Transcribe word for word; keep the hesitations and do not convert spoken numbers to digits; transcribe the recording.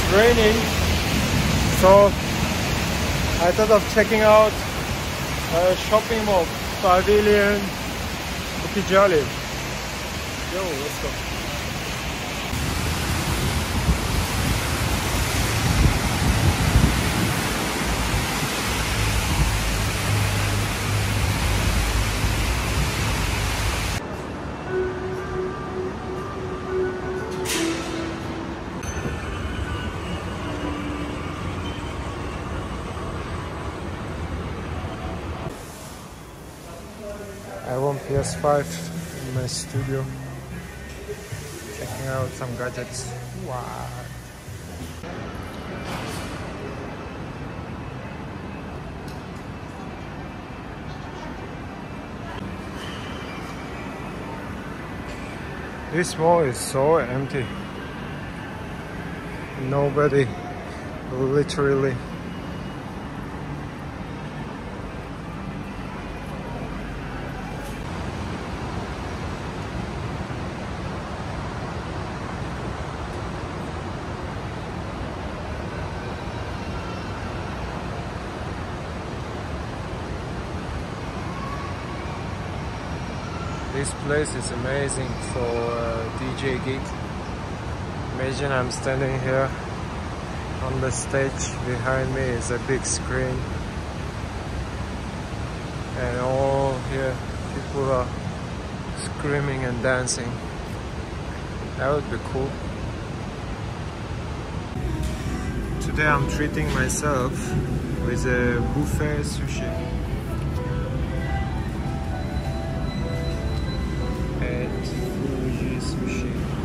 raining, so I thought of checking out a shopping mall, Pavilion Ukijali. Yo, let's go. I have one P S five in my studio, checking out some gadgets. Wow. This mall is so empty. Nobody, literally. This place is amazing for a D J gig. Imagine I'm standing here on the stage, behind me is a big screen, and all here people are screaming and dancing. That would be cool. Today I'm treating myself with a buffet sushi. At Fuji Sushi.